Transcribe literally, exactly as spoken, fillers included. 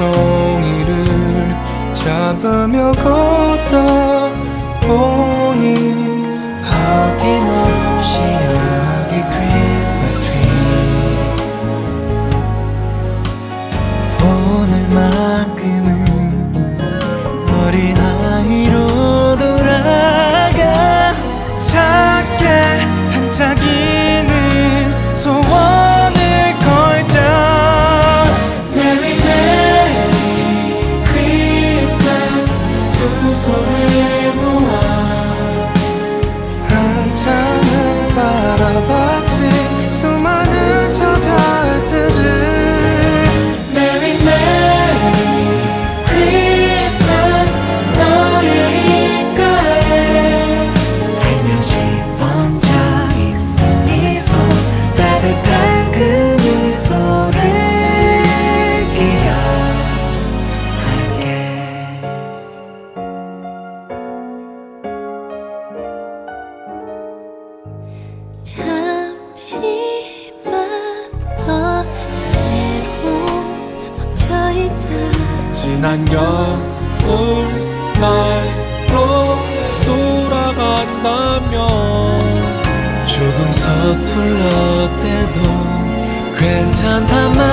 종이를 잡으며 걷다 보니 어김없이 여기 크리스마스 트리 오늘만큼은 어린아이로 돌아가 작게 반짝이는 소원을 걸자 Merry Merry Christmas 두 손을 모아 한참을 바라봤지 수많은 저 별들을 Merry Merry Christmas 너의 입가에 살며시 번져 있는 미소 따뜻한 그 미소를 기억할게 잠시만 더 그대로 멈춰있자 지난 겨울날로 돌아간다면 조금 서툴렀대도 괜찮단 말